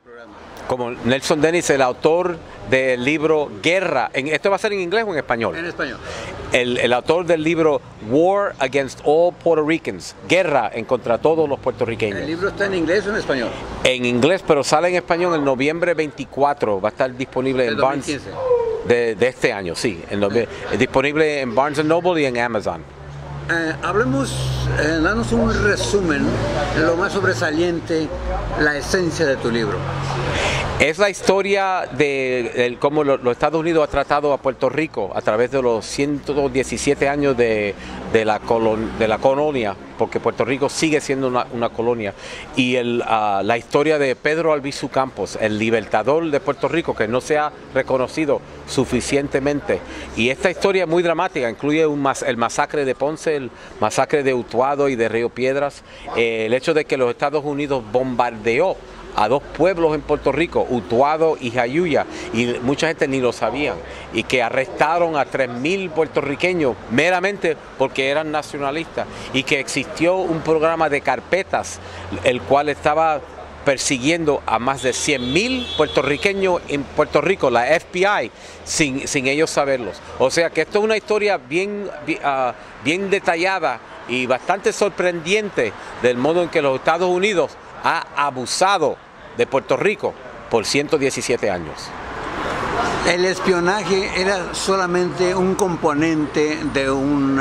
Como Nelson Denis, el autor del libro Guerra, ¿esto va a ser en inglés o en español? En español. El autor del libro War Against All Puerto Ricans, Guerra en contra todos los puertorriqueños. ¿El libro está en inglés o en español? En inglés, pero sale en español el noviembre 24, va a estar disponible en Barnes de este año, sí, es disponible en Barnes & Noble y en Amazon. Danos un resumen, lo más sobresaliente, la esencia de tu libro. Es la historia de cómo los Estados Unidos ha tratado a Puerto Rico a través de los 117 años de la colonia, porque Puerto Rico sigue siendo una colonia, y la historia de Pedro Albizu Campos, el libertador de Puerto Rico, que no se ha reconocido suficientemente. Y esta historia es muy dramática, incluye el masacre de Ponce, el masacre de Utuado y de Río Piedras, el hecho de que los Estados Unidos bombardeó a dos pueblos en Puerto Rico, Utuado y Jayuya, y mucha gente ni lo sabía, y que arrestaron a 3,000 puertorriqueños meramente porque eran nacionalistas, y que existió un programa de carpetas, el cual estaba persiguiendo a más de 100,000 puertorriqueños en Puerto Rico, la FBI, sin ellos saberlos. O sea que esto es una historia bien detallada y bastante sorprendente del modo en que los Estados Unidos ha abusado de Puerto Rico por 117 años. El espionaje era solamente un componente de un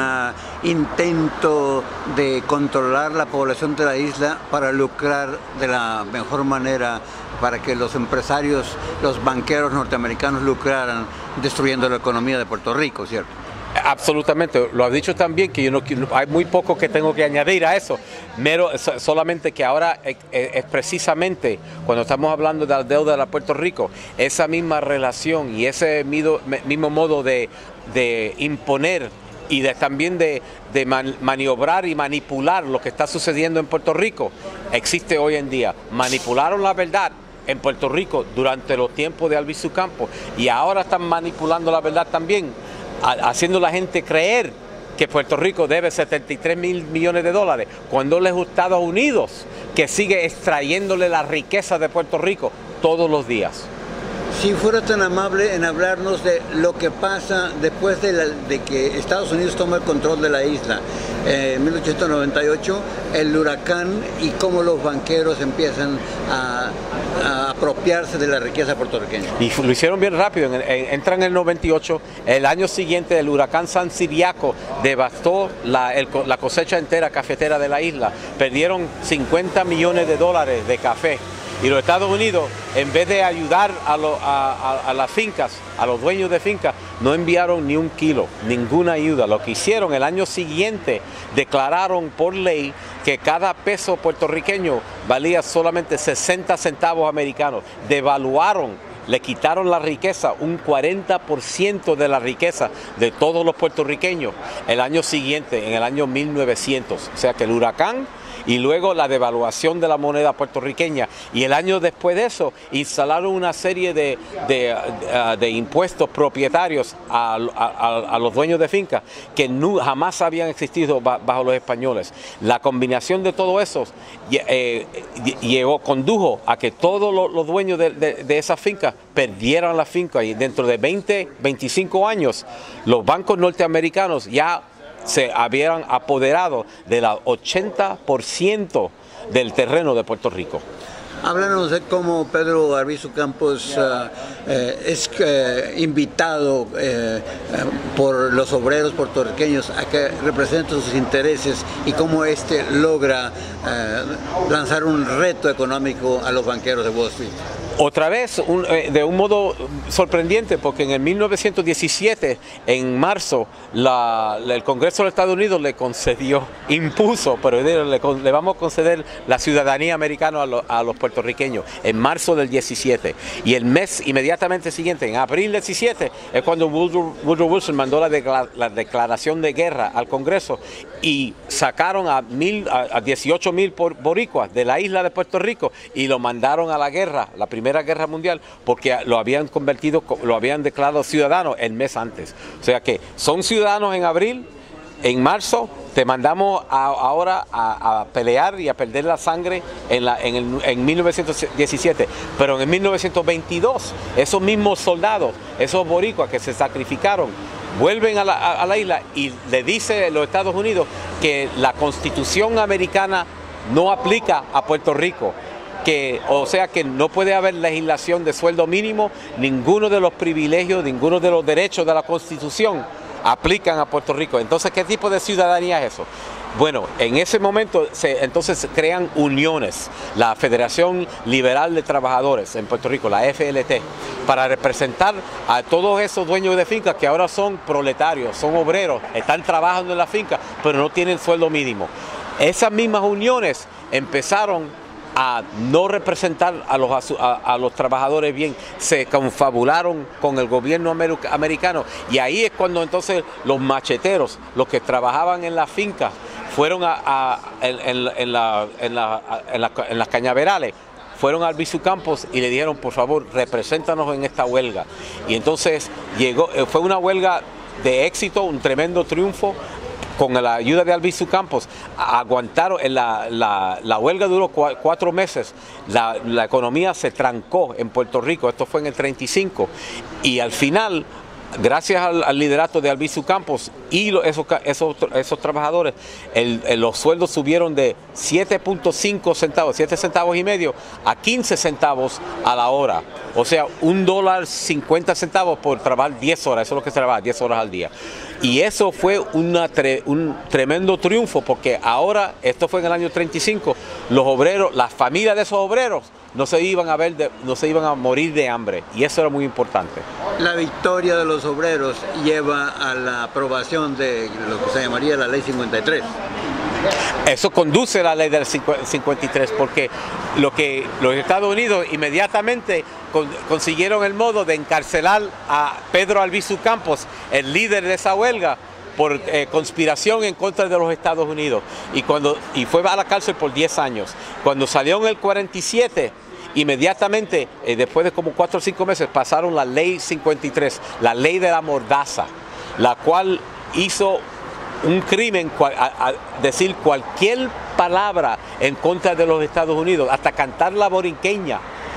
intento de controlar la población de la isla para lucrar de la mejor manera, para que los empresarios, los banqueros norteamericanos lucraran destruyendo la economía de Puerto Rico, ¿cierto? Absolutamente, lo has dicho también, que hay muy poco que tengo que añadir a eso, solamente que ahora es precisamente cuando estamos hablando de la deuda de Puerto Rico, esa misma relación y ese mismo modo de imponer y también de maniobrar y manipular lo que está sucediendo en Puerto Rico, existe hoy en día. Manipularon la verdad en Puerto Rico durante los tiempos de Albizu Campos y ahora están manipulando la verdad también, haciendo a la gente creer que Puerto Rico debe 73,000 millones de dólares, cuando es los Estados Unidos que sigue extrayéndole la riqueza de Puerto Rico todos los días. Si fuera tan amable en hablarnos de lo que pasa después de que Estados Unidos toma el control de la isla, en 1898, el huracán, y cómo los banqueros empiezan a apropiarse de la riqueza puertorriqueña. Y lo hicieron bien rápido, entran en el 98, el año siguiente el huracán San Ciriaco devastó la cosecha entera cafetera de la isla, perdieron 50 millones de dólares de café. Y los Estados Unidos, en vez de ayudar a las fincas, a los dueños de fincas, no enviaron ni un kilo, ninguna ayuda. Lo que hicieron el año siguiente, declararon por ley que cada peso puertorriqueño valía solamente 60 centavos americanos. Devaluaron, le quitaron la riqueza, un 40% de la riqueza de todos los puertorriqueños el año siguiente, en el año 1900. O sea que el huracán y luego la devaluación de la moneda puertorriqueña, y el año después de eso instalaron una serie de impuestos propietarios a los dueños de fincas que jamás habían existido bajo los españoles. La combinación de todo eso condujo a que todos los dueños de esas fincas perdieran la finca, y dentro de 25 años los bancos norteamericanos ya se habían apoderado del 80% del terreno de Puerto Rico. Háblanos de cómo Pedro Albizu Campos es invitado por los obreros puertorriqueños a que representen sus intereses, y cómo logra lanzar un reto económico a los banqueros de Wall Street. Otra vez, de un modo sorprendente, porque en el 1917, en marzo, el Congreso de los Estados Unidos le impuso, pero le vamos a conceder la ciudadanía americana a los puertorriqueños, en marzo del 17. Y el mes inmediatamente siguiente, en abril 17, es cuando Woodrow Wilson mandó la declaración de guerra al Congreso, y sacaron a 18,000 boricuas de la isla de Puerto Rico y lo mandaron a la guerra, la Primera Guerra Mundial, porque lo habían declarado ciudadanos el mes antes. O sea que son ciudadanos en abril, en marzo, te mandamos ahora a pelear y a perder la sangre en 1917, pero en 1922 esos mismos soldados, esos boricuas que se sacrificaron, vuelven a la isla y le dice a los Estados Unidos que la Constitución americana no aplica a Puerto Rico. O sea que no puede haber legislación de sueldo mínimo, ninguno de los privilegios, ninguno de los derechos de la Constitución aplican a Puerto Rico. Entonces, ¿qué tipo de ciudadanía es eso? Bueno, en ese momento entonces se crean uniones, la Federación Liberal de Trabajadores en Puerto Rico, la FLT, para representar a todos esos dueños de fincas que ahora son proletarios, son obreros, están trabajando en la finca, pero no tienen sueldo mínimo. Esas mismas uniones empezaron a no representar a los trabajadores bien, se confabularon con el gobierno americano, y ahí es cuando entonces los macheteros, los que trabajaban en la finca, fueron en las cañaverales, fueron a Albizu Campos y le dijeron, por favor, represéntanos en esta huelga. Y entonces fue una huelga de éxito, un tremendo triunfo. Con la ayuda de Albizu Campos, aguantaron, la huelga duró 4 meses, la economía se trancó en Puerto Rico, esto fue en el 35, y al final, gracias al liderato de Albizu Campos y esos trabajadores, los sueldos subieron de 7.5 centavos, 7 centavos y medio, a 15 centavos a la hora. O sea, $1.50 por trabajar 10 horas, eso es lo que se trabaja, 10 horas al día. Y eso fue un tremendo triunfo, porque ahora, esto fue en el año 35, los obreros, las familias de esos obreros no se iban a morir de hambre, y eso era muy importante. La victoria de los obreros lleva a la aprobación de lo que se llamaría la Ley 53. Eso conduce a la ley del 53, porque los Estados Unidos inmediatamente consiguieron el modo de encarcelar a Pedro Albizu Campos, el líder de esa huelga, por conspiración en contra de los Estados Unidos, y fue a la cárcel por 10 años. Cuando salió en el 47, inmediatamente, después de como 4 o 5 meses, pasaron la Ley 53, la ley de la mordaza, la cual hizo un crimen a decir cualquier palabra en contra de los Estados Unidos, hasta cantar la borinqueña,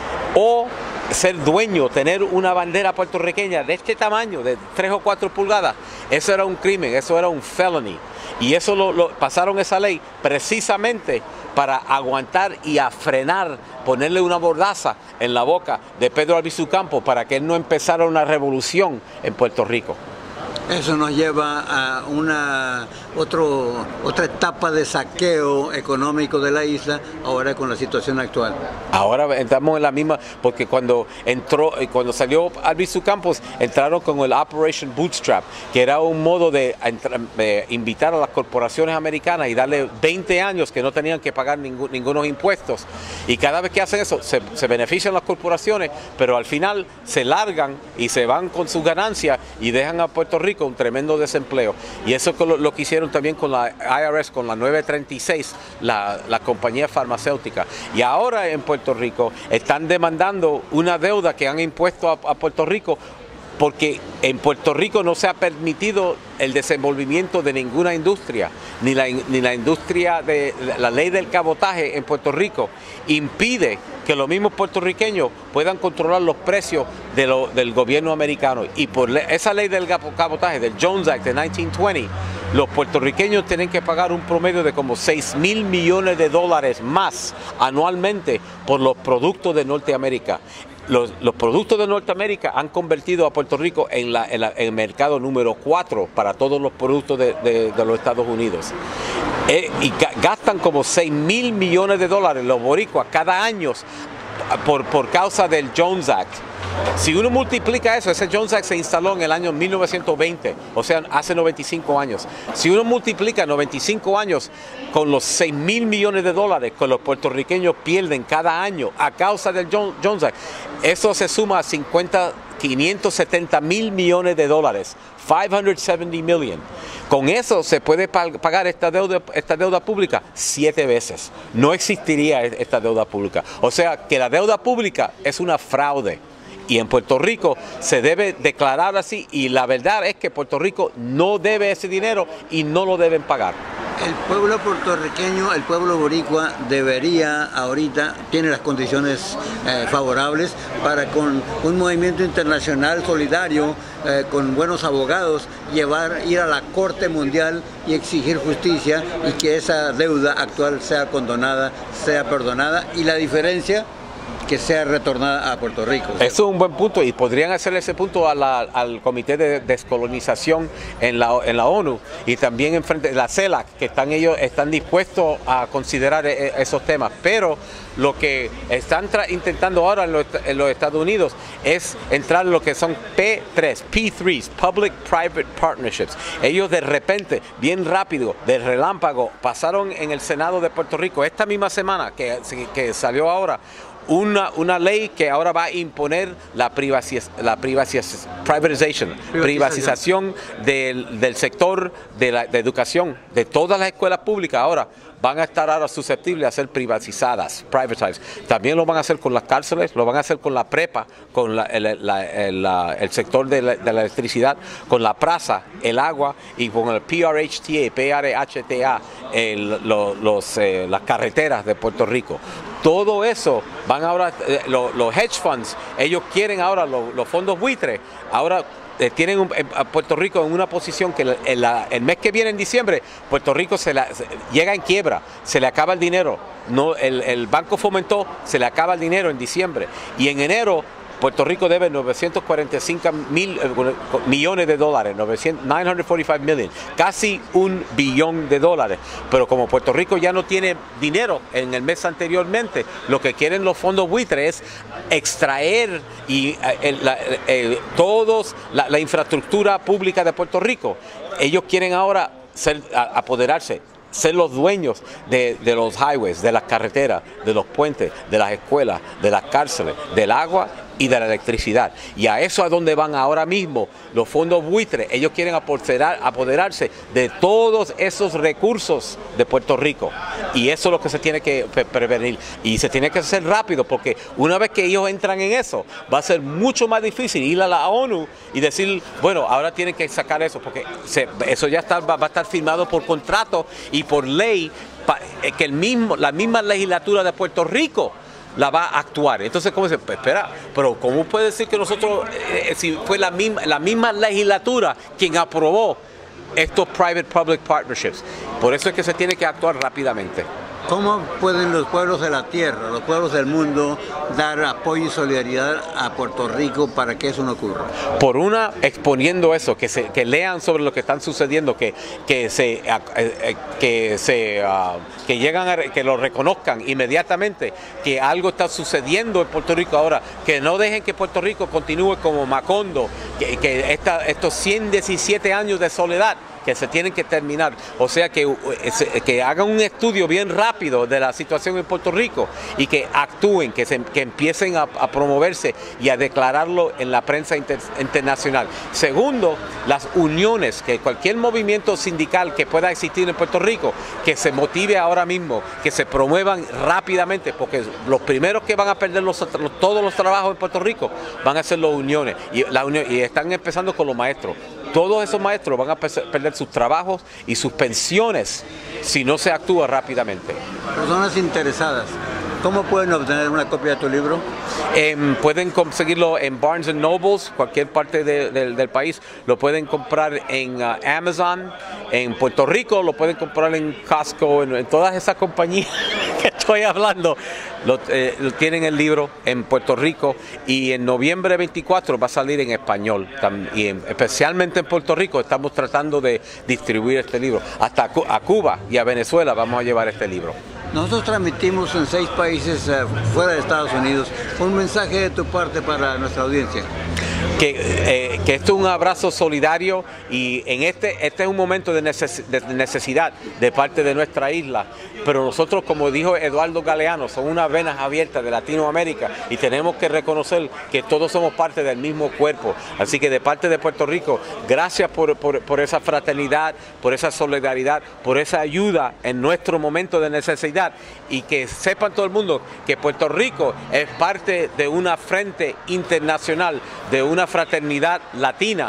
o ser dueño, tener una bandera puertorriqueña de este tamaño, de 3 o 4 pulgadas, eso era un crimen, eso era un felony. Y eso pasaron esa ley precisamente para aguantar y a frenar, ponerle una mordaza en la boca de Pedro Albizu Campos para que él no empezara una revolución en Puerto Rico. Eso nos lleva a otra etapa de saqueo económico de la isla, ahora con la situación actual. Ahora estamos en la misma, porque cuando salió Albizu Campos, entraron con el Operation Bootstrap, que era un modo de invitar a las corporaciones americanas y darle 20 años que no tenían que pagar ningunos impuestos. Y cada vez que hacen eso, se benefician las corporaciones, pero al final se largan y se van con sus ganancias y dejan a Puerto Rico un tremendo desempleo. Y eso es lo que hicieron también con la IRS, con la 936, la compañía farmacéutica. Y ahora en Puerto Rico están demandando una deuda que han impuesto a Puerto Rico, porque en Puerto Rico no se ha permitido el desenvolvimiento de ninguna industria, ni la industria de la ley del cabotaje en Puerto Rico impide que los mismos puertorriqueños puedan controlar los precios del gobierno americano. Y por esa ley del cabotaje, del Jones Act de 1920, los puertorriqueños tienen que pagar un promedio de como $6,000 millones más anualmente por los productos de Norteamérica. Los productos de Norteamérica han convertido a Puerto Rico en el mercado número 4 para todos los productos de los Estados Unidos. Y gastan como $6,000 millones los boricuas cada año por causa del Jones Act. Si uno multiplica eso, ese Jones Act se instaló en el año 1920, o sea, hace 95 años. Si uno multiplica 95 años con los $6,000 millones que los puertorriqueños pierden cada año a causa del Jones Act, eso se suma a $570 millones, $570 million. Con eso se puede pagar esta deuda pública 7 veces. No existiría esta deuda pública. O sea que la deuda pública es una fraude. Y en Puerto Rico se debe declarar así, y la verdad es que Puerto Rico no debe ese dinero y no lo deben pagar. El pueblo puertorriqueño, el pueblo boricua debería ahorita, tiene las condiciones favorables para con un movimiento internacional solidario, con buenos abogados, ir a la Corte Mundial y exigir justicia y que esa deuda actual sea condonada, sea perdonada y la diferencia que sea retornada a Puerto Rico. Eso es un buen punto y podrían hacerle ese punto al Comité de Descolonización en la ONU y también en frente de la CELAC, que ellos están dispuestos a considerar esos temas, pero lo que están intentando ahora en los Estados Unidos es entrar en lo que son P3s, Public-Private Partnerships. Ellos de repente, bien rápido, de relámpago, pasaron en el Senado de Puerto Rico esta misma semana que salió ahora, una ley que ahora va a imponer la privatización del sector de educación, de todas las escuelas públicas ahora van a estar ahora susceptibles a ser privatizadas, privatized. También lo van a hacer con las cárceles, lo van a hacer con la prepa, con el sector de la electricidad, con la plaza, el agua y con el PRHTA, las carreteras de Puerto Rico. Todo eso van ahora, los hedge funds, ellos quieren ahora, los fondos buitres, ahora tienen a Puerto Rico en una posición que el mes que viene en diciembre, Puerto Rico llega en quiebra, se le acaba el dinero. No, el Banco Fomentó, se le acaba el dinero en diciembre y en enero Puerto Rico debe 945 millones de dólares, 945 million, casi $1 billón. Pero como Puerto Rico ya no tiene dinero en el mes anteriormente, lo que quieren los fondos buitres es extraer la infraestructura pública de Puerto Rico. Ellos quieren ahora apoderarse, ser los dueños de los highways, de las carreteras, de los puentes, de las escuelas, de las cárceles, del agua y de la electricidad. Y a eso es donde van ahora mismo los fondos buitres. Ellos quieren apoderarse de todos esos recursos de Puerto Rico. Y eso es lo que se tiene que prevenir. Y se tiene que hacer rápido porque una vez que ellos entran en eso, va a ser mucho más difícil ir a la ONU y decir, bueno, ahora tienen que sacar eso porque eso ya va a estar firmado por contrato y por ley que la misma legislatura de Puerto Rico la va a actuar. Entonces, ¿cómo se? Pues, espera, pero ¿cómo puede decir que nosotros, si fue la misma legislatura quien aprobó estos private-public partnerships? Por eso es que se tiene que actuar rápidamente. ¿Cómo pueden los pueblos de la tierra, los pueblos del mundo, dar apoyo y solidaridad a Puerto Rico para que eso no ocurra? Por una, exponiendo eso, que lean sobre lo que están sucediendo, que lo reconozcan inmediatamente, que algo está sucediendo en Puerto Rico ahora, que no dejen que Puerto Rico continúe como Macondo, que estos 117 años de soledad que se tienen que terminar, o sea que hagan un estudio bien rápido de la situación en Puerto Rico y que actúen, que empiecen a promoverse y a declararlo en la prensa internacional. Segundo, las uniones, que cualquier movimiento sindical que pueda existir en Puerto Rico, que se motive ahora mismo, que se promuevan rápidamente, porque los primeros que van a perder todos los trabajos en Puerto Rico van a ser las uniones, y están empezando con los maestros. Todos esos maestros van a perder sus trabajos y sus pensiones si no se actúa rápidamente. Personas interesadas, ¿cómo pueden obtener una copia de tu libro? Pueden conseguirlo en Barnes & Nobles, cualquier parte del país. Lo pueden comprar en Amazon, en Puerto Rico, lo pueden comprar en Costco, en todas esas compañías que estoy hablando. Tienen el libro en Puerto Rico y en noviembre 24 va a salir en español. Y especialmente en Puerto Rico estamos tratando de distribuir este libro. Hasta a Cuba y a Venezuela vamos a llevar este libro. Nosotros transmitimos en 6 países fuera de Estados Unidos. Un mensaje de tu parte para nuestra audiencia. Que esto es un abrazo solidario y este es un momento de necesidad de parte de nuestra isla, pero nosotros, como dijo Eduardo Galeano, son unas venas abiertas de Latinoamérica y tenemos que reconocer que todos somos parte del mismo cuerpo. Así que de parte de Puerto Rico, gracias por esa fraternidad, por esa solidaridad, por esa ayuda en nuestro momento de necesidad, y que sepan todo el mundo que Puerto Rico es parte de una frente internacional, de una fraternidad latina,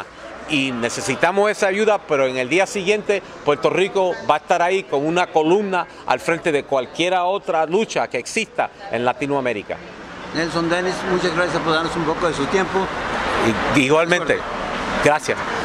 y necesitamos esa ayuda, pero en el día siguiente Puerto Rico va a estar ahí con una columna al frente de cualquier otra lucha que exista en Latinoamérica. Nelson Denis, muchas gracias por darnos un poco de su tiempo. Igualmente, gracias.